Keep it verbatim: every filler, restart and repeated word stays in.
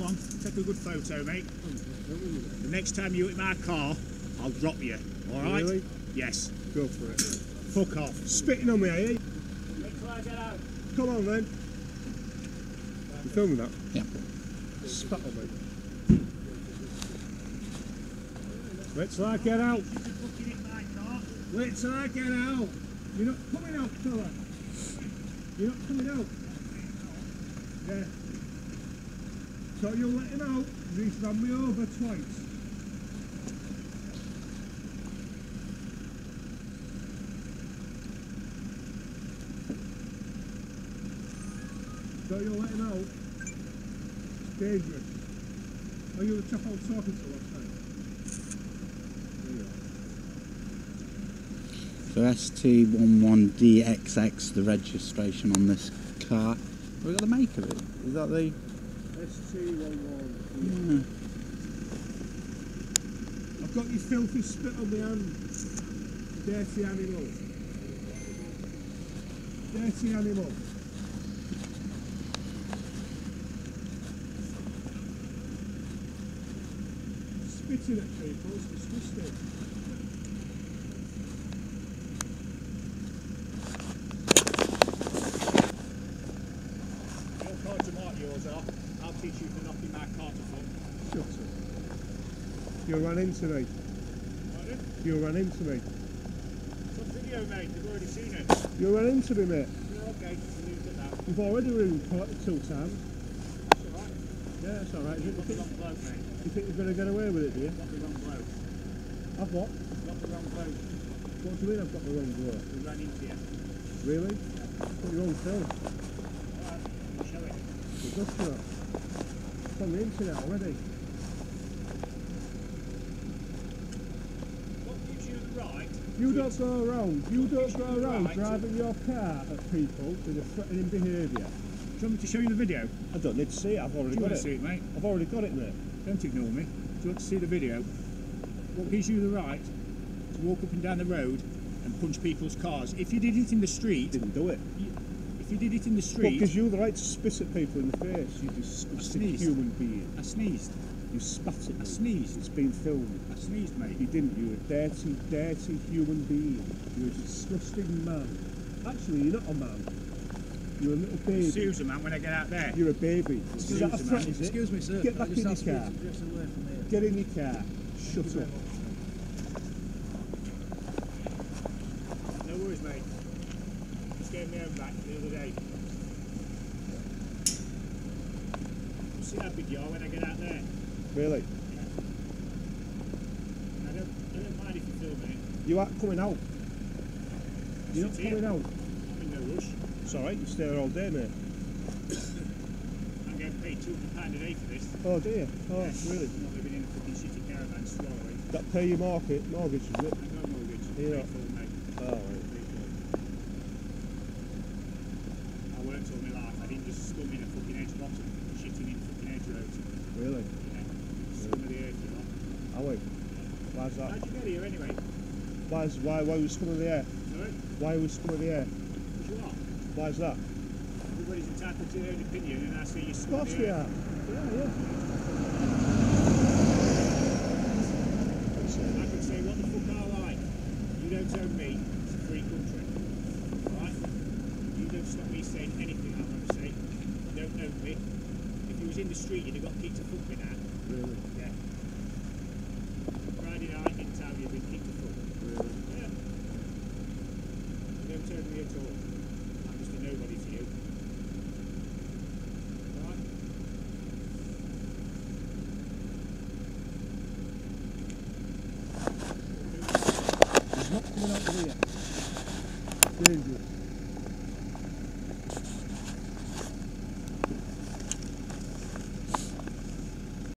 one. Take a good photo, mate. The next time you hit my car, I'll drop you. All right? Really? Yes. Go for it. Fuck off. Spitting on me, are you? Wait till I get out. Come on then. You filming that? Yeah. Spat on me. Wait till I get out. Fucking hit my car. Wait till I get out. You're not coming out, fella. You're not coming out. Yeah. So you'll let him out because he's ran me over twice. So you'll let him out. It's dangerous. Are you the chap I was talking to last time? There you are. So S T eleven D X X, the registration on this car. We've got the make of it. Is that the... S T eleven. Yeah. I've got your filthy spit on my hand. Dirty animal. Dirty animal. Spitting at people, it's disgusting. Your car to mark yours are. I'll teach you for knocking my car to fuck. Shut up. You ran into me. Pardon? You ran into me. It's on video, mate. You've already seen it. You ran into me, mate. Yeah, okay. We'll leave it now. You've already ruined two times. That's alright. Yeah, that's alright. You, You've got the wrong bloke, mate. you think you're going to get away with it, do you? You've got the wrong bloke. I've what? You've got the wrong bloke. What do you mean I've got the wrong bloke? We ran into you. Really? Put your own film. Alright. We'll show it. You're good for that. It's on the internet already. What gives you the right? You don't go around, you don't go around Right. driving your car at people with a threatening behaviour. Do you want me to show you the video? I don't need to see it, I've already Do you got want to it. see it, mate? I've already got it, mate. Don't ignore me. Do you want to see the video? What gives you the right to walk up and down the road and punch people's cars? If you did it in the street, Didn't do it. if you did it in the What street, gives you the right to spit at people in the face, you disgusting sneezed. human being. I sneezed. You spat at I me. sneezed. It's been filmed. I sneezed, mate. You didn't, you're a dirty, dirty human being. You're a disgusting man. Actually, you're not a man. You're a little baby. Susan, man, when I get out there. You're a baby. Is Susan, that a threat, man. is it? Excuse me, sir. Get back I in just your asked car. you to just away from here. Get in your car. Shut up. No worries, mate. Just getting my own back the other day. You'll see how big you are when I get out there. Really? I don't, I don't mind if you film it. You aren't coming out. You're not Sit here. coming out. I'm in no rush. It's alright, you stay there all day, mate. I'm getting paid two hundred pounds a day for this. Oh, do you? Oh, Yes. really? I'm not living in a fucking shitty caravan swallowing. That pay your market, mortgage, is it? I got a mortgage. Yeah. Paid for, mate. Oh, right. Paid for. I worked all my life. I didn't just scum in a fucking edge bottom, shitting in fucking edge roads. Really? Yeah. Scum of the earth, you know. Are we? Why's that? How'd you get here anyway? Why's, why, why was scum of the air? Sorry? Why was scum of the air? Because you are. Why's that? Everybody's entitled to their own opinion, and I say you're Of scum of course the we earth. are. Yeah, yeah. I can say what the fuck I like. You don't own me. It's a free country. Alright? You don't stop me saying anything I want to say. You don't know me. If you was in the street, you'd have got kicked to fuck me now. Really? Yeah. Friday night in town, you've been kicked to fuck. Really? Yeah. You don't own me at all. I'm just a nobody to you. Alright? He's not coming out of here. Dangerous.